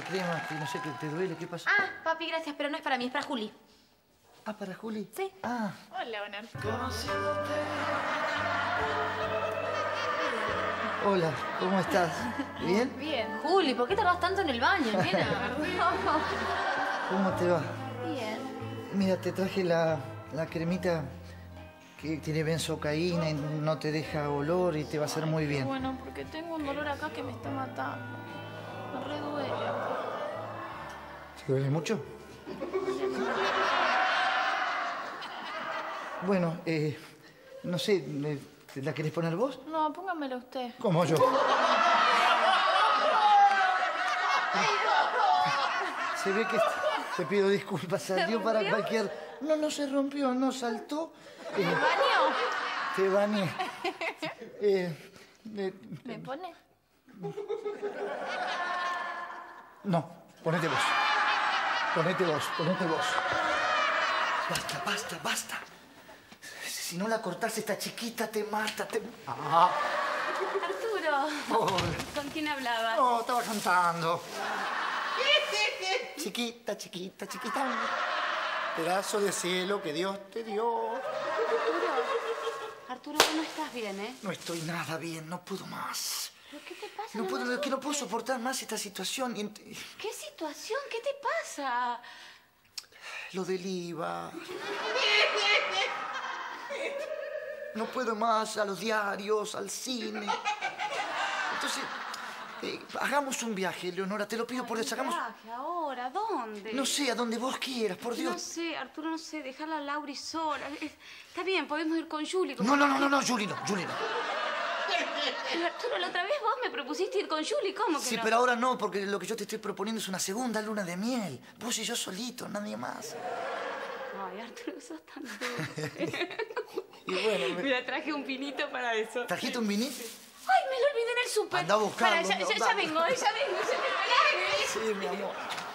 crema, que no sé, que te duele, ¿qué pasa? Ah, papi, gracias, pero no es para mí, es para Juli. Ah, ¿para Juli? Sí. Ah. Hola, Don Arturo. Conociéndote. Hola, ¿cómo estás? ¿Bien? Bien. Juli, ¿por qué tardás tanto en el baño, nena? ¿Cómo te va? Bien. Mira, te traje la cremita que tiene benzocaína y no te deja olor y te va a hacer muy bien. Bueno, porque tengo un dolor acá que me está matando. Me re duele. ¿Te duele mucho? Bueno, no sé, ¿te la querés poner vos? No, póngamela usted. ¿Cómo yo? Se ve que te pido disculpas, salió para cualquier... No, no se rompió, no saltó. ¿Me baño? Te bañé. ¿Me pone? No, ponete vos. Ponete vos, ponete vos. Basta, basta, basta. Si no la cortás, esta chiquita te mata, te... Ah. Arturo. Hola. ¿Con quién hablabas? No, estaba cantando. Chiquita, chiquita, chiquita. Pedazo de cielo que Dios te dio. Arturo, vos no estás bien, ¿eh? No estoy nada bien, no puedo más. ¿Pero qué te pasa? No puedo, me es que no puedo asustes. soportar más esta situación. ¿Qué situación? ¿Qué te pasa? Lo del IVA. No puedo más a los diarios, al cine. Entonces, hagamos un viaje, Leonora, te lo pido por Dios, hagamos... ¿Viaje ahora? ¿Dónde? No sé, a donde vos quieras, por Dios. No sé, Arturo, no sé, dejarla a Lauri sola. Está bien, podemos ir con Juli. No, Juli no, Juli no. Pero, Arturo, la otra vez vos me propusiste ir con Juli, ¿cómo que Sí, no? pero ahora no, porque lo que yo te estoy proponiendo es una segunda luna de miel. Vos y yo solito, nadie más. Ay, Arturo, sos tan dulce. Y bueno, Mira, traje un pinito para eso. ¿trajiste un vinito? Ay, me lo olvidé en el súper. Anda a buscarlo. Para, ya anda. vengo, ya vengo. Sí, mi amor.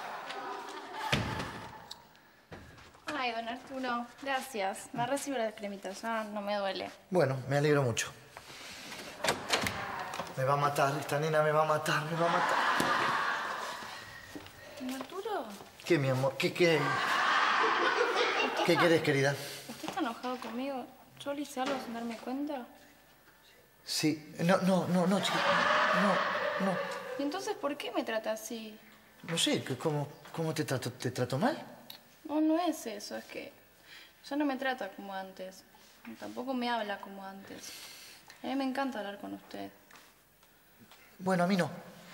Ay, Don Arturo, gracias. Me recibo la cremita, ya no me duele. Bueno, me alegro mucho. Me va a matar, esta nena me va a matar, me va a matar. ¿Don Arturo? ¿Qué, mi amor? ¿Qué querés, querida? ¿Usted está enojado conmigo? ¿Yo le hice algo sin darme cuenta? Sí. No, chiquita. No. ¿Y entonces por qué me trata así? No sé, ¿cómo te trato? ¿Te trato mal? No, no es eso, es que ya no me trata como antes. Tampoco me habla como antes. A mí me encanta hablar con usted. Bueno, a mí no.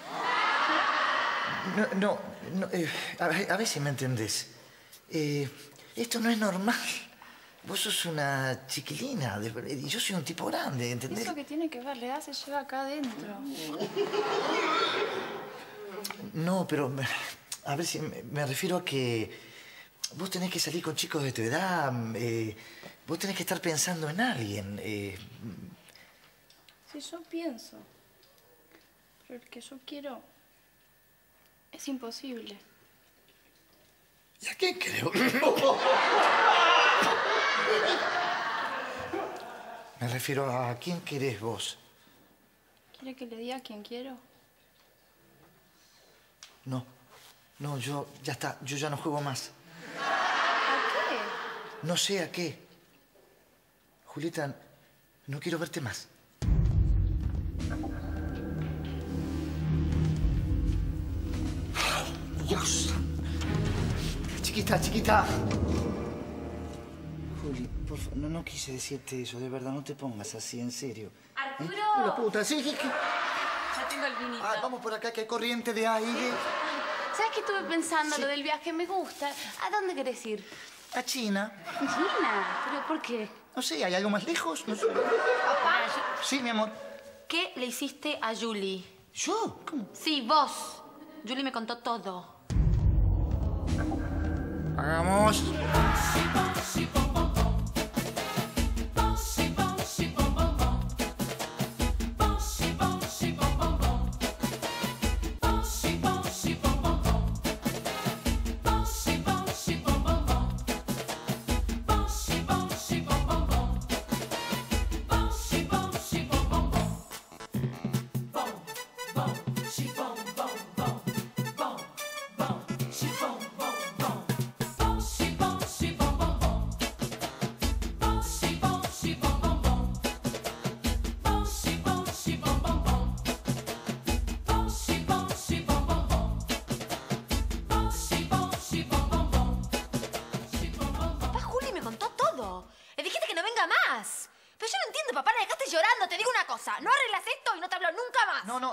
No, a ver si me entendés. Esto no es normal. Vos sos una chiquilina y yo soy un tipo grande, ¿entendés? ¿Eso que tiene que ver? La edad se lleva acá adentro. No, pero a ver si me refiero a que vos tenés que salir con chicos de tu edad. Vos tenés que estar pensando en alguien. Sí, yo pienso. Pero el que yo quiero es imposible. ¿Y a quién creo? Me refiero a quién querés vos. ¿Quiere que le diga a quién quiero? No, yo ya está, yo ya no juego más. ¿A qué? No sé a qué. Julieta, no quiero verte más. Dios. Chiquita. Juli, por favor, no quise decirte eso, de verdad, no te pongas así, en serio. ¡Arturo! La puta, sí. Ya tengo el vinito. Ah, vamos por acá que hay corriente de aire. ¿Sabes qué estuve pensando? Sí. Lo del viaje me gusta. ¿A dónde querés ir? A China. China. ¿Pero por qué? No sé, ¿hay algo más lejos? No sé. Papá, Sí, mi amor. ¿qué le hiciste a Julie? ¿Yo? ¿Cómo? Sí, vos. Julie me contó todo. Hagamos.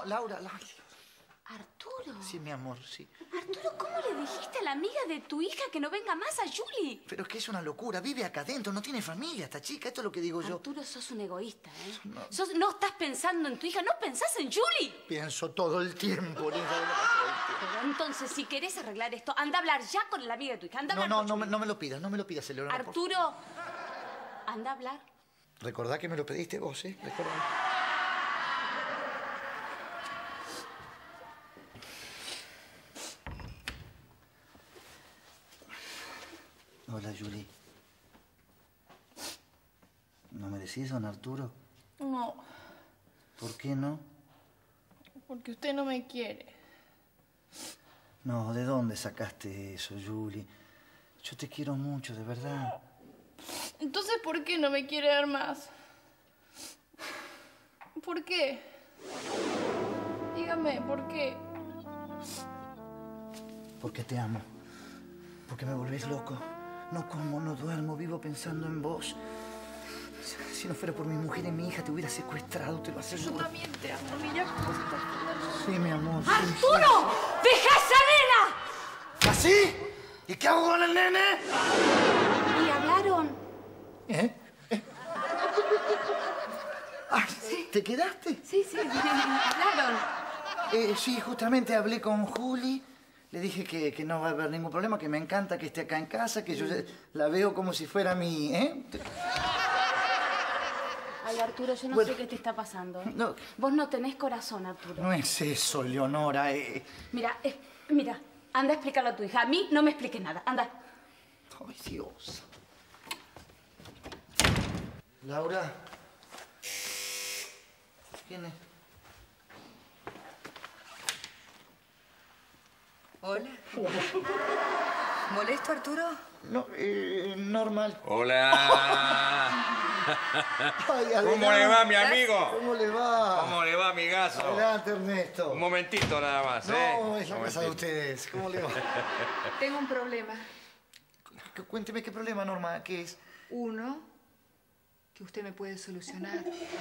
Laura. Arturo. Sí, mi amor, sí. Arturo, ¿cómo le dijiste a la amiga de tu hija que no venga más a Julie? Pero es que es una locura. Vive acá adentro, no tiene familia esta chica. Esto es lo que digo yo. Arturo, sos un egoísta, ¿eh? No estás pensando en tu hija, no pensás en Julie. Pienso todo el tiempo, Linda. Pero entonces, si querés arreglar esto, anda a hablar ya con la amiga de tu hija. Anda a hablar con Julie. No me lo pidas, Eleonora. Arturo, anda a hablar. Recordá que me lo pediste vos, ¿eh? Recordá. Hola, Julie. ¿No me decís, don Arturo? No, ¿Por qué no? porque usted no me quiere. No, ¿de dónde sacaste eso, Julie? Yo te quiero mucho, de verdad. Entonces, ¿por qué no me quiere dar más? ¿Por qué? Dígame, ¿por qué? Porque te amo. Porque me volvés loco. No como, no duermo, vivo pensando en vos. Si no fuera por mi mujer y mi hija, te hubiera secuestrado, te lo Yo aseguro. también te amo, mira cómo se está haciendo. Sí, mi amor. sí, ¡Arturo! ¡Deja esa nena! sí. ¿Así? ¿Y qué hago con el nene? ¿Y hablaron? ¿Eh? Ah, ¿te quedaste? Sí, hablaron. Sí, justamente hablé con Juli. Le dije que no va a haber ningún problema, que me encanta que esté acá en casa, que yo la veo como si fuera mi... Ay, Arturo, yo no Bueno. sé qué te está pasando. No. Vos no tenés corazón, Arturo. No es eso, Leonora. Mira, anda a explicarlo a tu hija. A mí no me expliques nada. Anda. Ay, Dios. Laura. ¿Quién es? Hola. ¿Molesto, Arturo? No, normal. Hola. Ay, ¿Cómo le va, mi amigo? ¿Cómo le va? ¿Cómo le va, amigazo? Adelante, Ernesto. Un momentito nada más, ¿eh? No, es la Un casa de momentito. ustedes. ¿Cómo le va? Tengo un problema. Cuénteme qué problema, Norma, ¿qué es? Uno que usted me puede solucionar.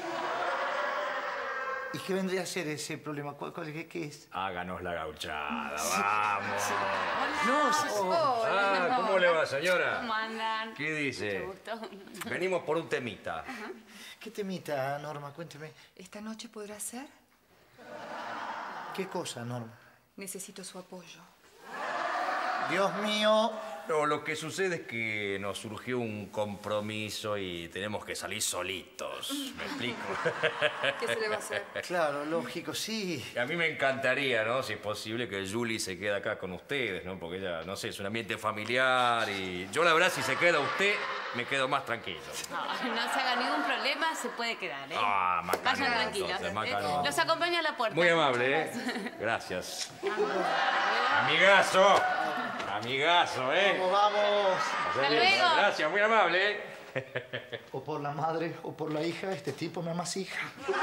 ¿Y qué vendría a ser ese problema? ¿Qué es? Háganos la gauchada, vamos. No, Ah, ¿cómo le va, señora? ¿Cómo andan? ¿Qué dice? Mucho gusto. Venimos por un temita. ¿Qué temita, Norma? Cuénteme. ¿Esta noche podrá ser? ¿Qué cosa, Norma? Necesito su apoyo. Dios mío. No, lo que sucede es que nos surgió un compromiso y tenemos que salir solitos. ¿Me explico? ¿Qué se le va a hacer? Claro, lógico, sí. A mí me encantaría, ¿no? Si es posible, que Julie se quede acá con ustedes, ¿no? Porque ella, no sé, es un ambiente familiar y yo, la verdad, si se queda usted, me quedo más tranquilo. No se haga ningún problema, se puede quedar, ¿eh? Ah, macano, Vayan tranquilos. entonces, macano. Los acompaño a la puerta. Muy amable, ¿eh? Gracias. Amigazo. Amigazo, ¿eh? Vamos. Hasta luego. Gracias, muy amable, ¿eh? O por la madre o por la hija, este tipo me amasija.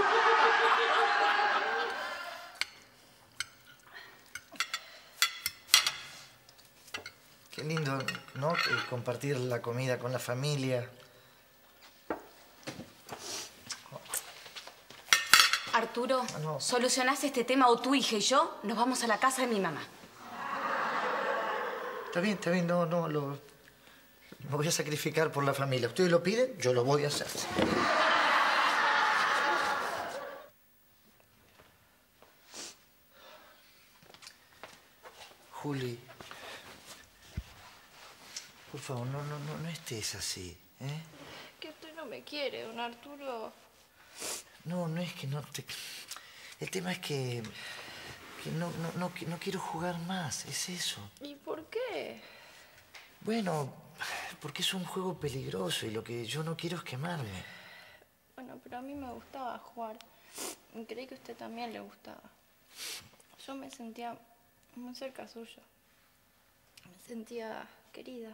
Qué lindo, ¿no? Compartir la comida con la familia. Arturo, no. solucionás este tema o tu hija y yo nos vamos a la casa de mi mamá. Está bien, no, me voy a sacrificar por la familia. Ustedes lo piden, yo lo voy a hacer. Juli, por favor, no estés así, ¿eh? Que usted no me quiere, don Arturo. No es que no te... El tema es que no quiero jugar más, es eso. ¿Y por qué? Bueno, porque es un juego peligroso y lo que yo no quiero es quemarme. Bueno, pero a mí me gustaba jugar. Y creí que a usted también le gustaba. Yo me sentía muy cerca suyo. Me sentía querida.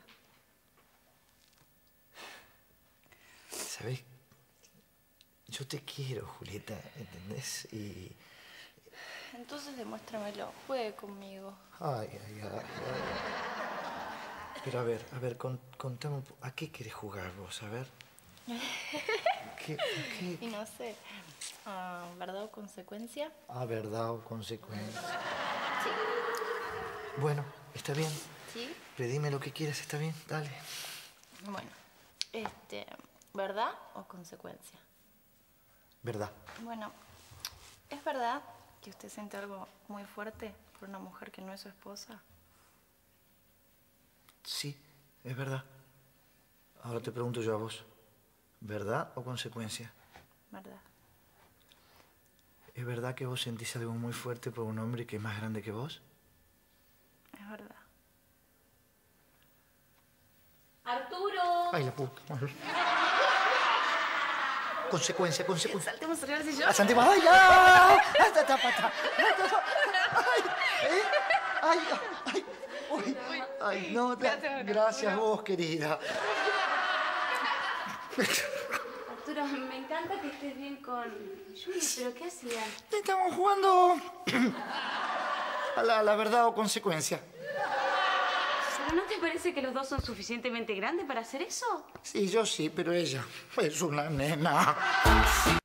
¿Sabes? Yo te quiero, Julieta, ¿entendés? Y... Entonces demuéstramelo. Juegue conmigo. Ay. Pero a ver, contame un poco. ¿A qué querés jugar vos? A ver. ¿Qué? Y no sé, ¿verdad o consecuencia? Verdad o consecuencia. Sí. Bueno, está bien. ¿Sí? Redime lo que quieras, está bien. Dale. Bueno, ¿verdad o consecuencia? Verdad. Bueno, ¿es verdad que usted siente algo muy fuerte por una mujer que no es su esposa? Sí, es verdad. Ahora te pregunto yo a vos. ¿Verdad o consecuencia? ¿Verdad? ¿Es verdad que vos sentís algo muy fuerte por un hombre que es más grande que vos? Es verdad. ¡Arturo! Ay, la puta. Consecuencia. Saltemos arriba del sillón. Saltemos. ¡Ay, ya! ¡Ay, no! Gracias vos, querida. Arturo, me encanta que estés bien con Juli, pero ¿qué hacían? Estamos jugando a la verdad o consecuencia. ¿Pero no te parece que los dos son suficientemente grandes para hacer eso? Sí, yo sí, pero ella es una nena.